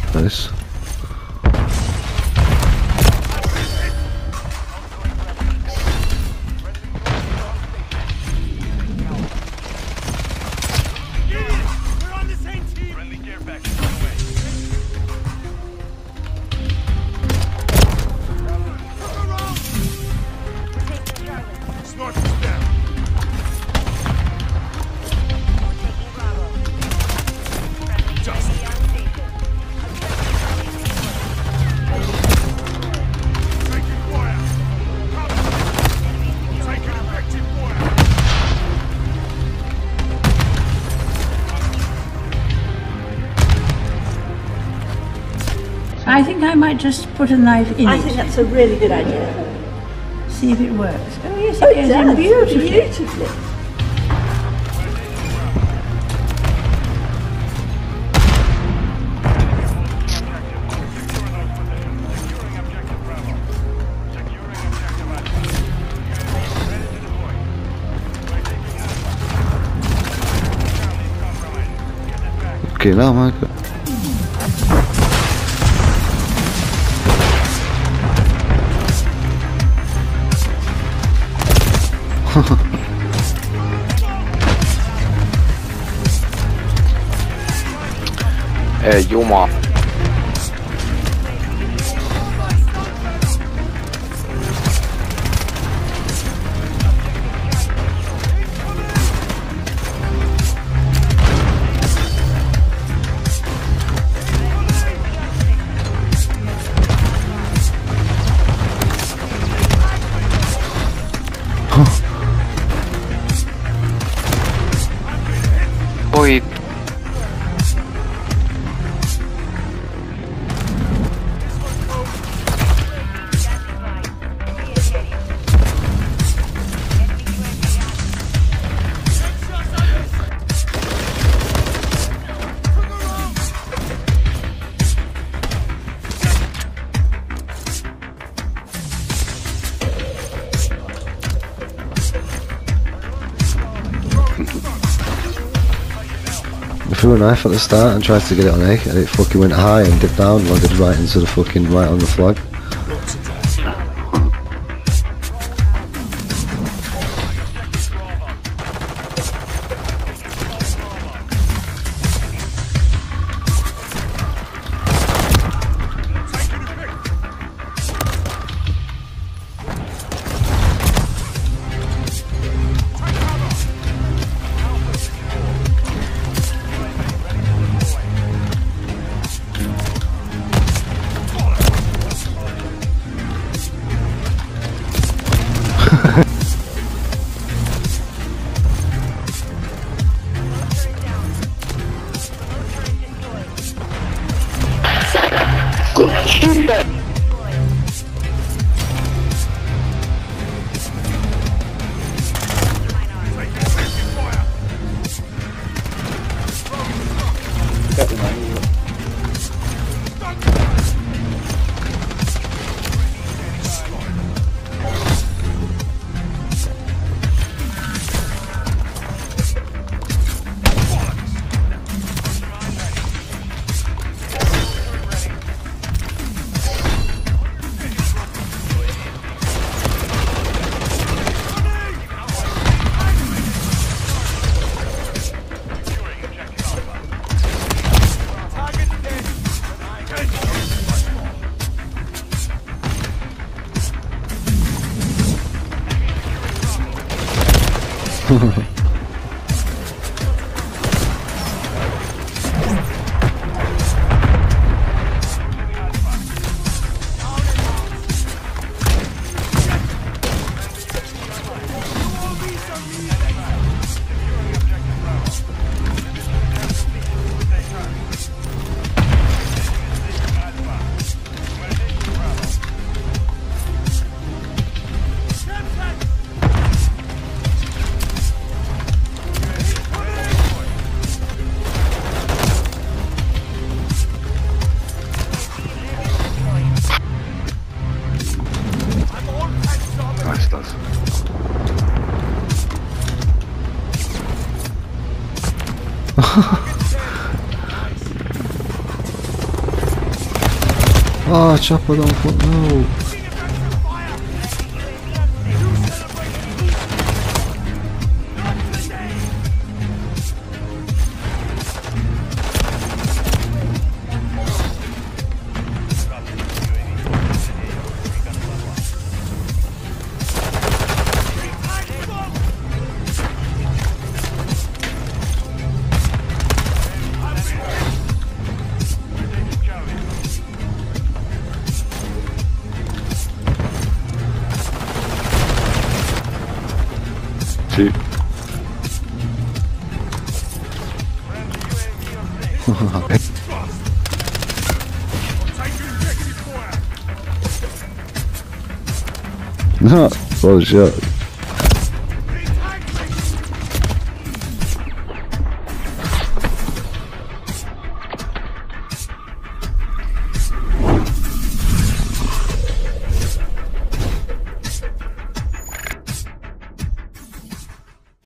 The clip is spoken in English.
Nice. I think I might just put a knife in it. I think that's a really good idea. See if it works. Oh yes, Oh, it it goes in does, beautifully. beautifully. Okay, now Michael. Juma. Oi. I threw a knife at the start and tried to get it on A, and it fucking went high and dipped down and landed right into the fucking right on the flag. Oh, chopper, don't fuck no. Shoot. No, oh shit.